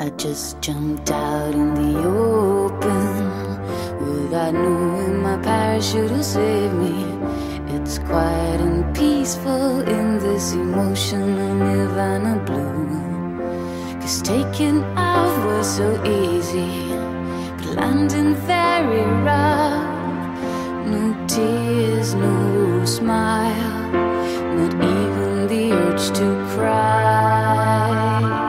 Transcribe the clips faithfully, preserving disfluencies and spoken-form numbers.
I just jumped out in the open without knowing my parachute will save me. It's quiet and peaceful in this emotional nirvana blue. Cause taking off was so easy, but landing very rough. No tears, no smile, not even the urge to cry.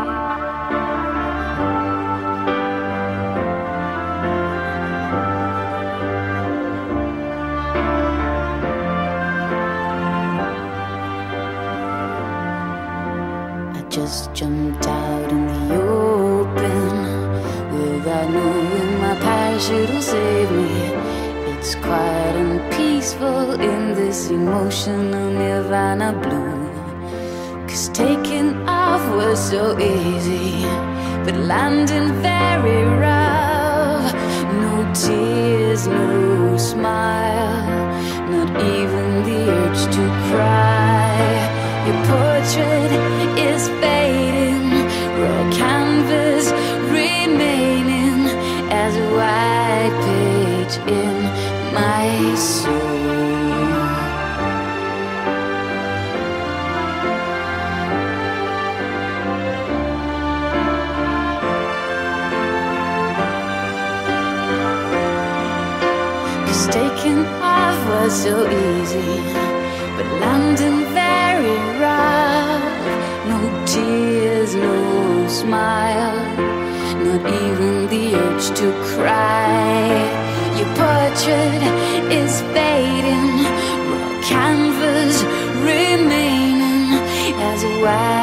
Just jumped out in the open without knowing my parachute will save me. It's quiet and peaceful in this emotional nirvana blue. Cause taking off was so easy, but landing very rough. No tears, no smile, not even the urge to cry. Your portrait is fading, raw canvas remaining as a white page in my soul. Cause taking off was so easy, but landing very rough. No tears, no smile, not even the urge to cry. Your portrait is fading, raw canvas remaining as a white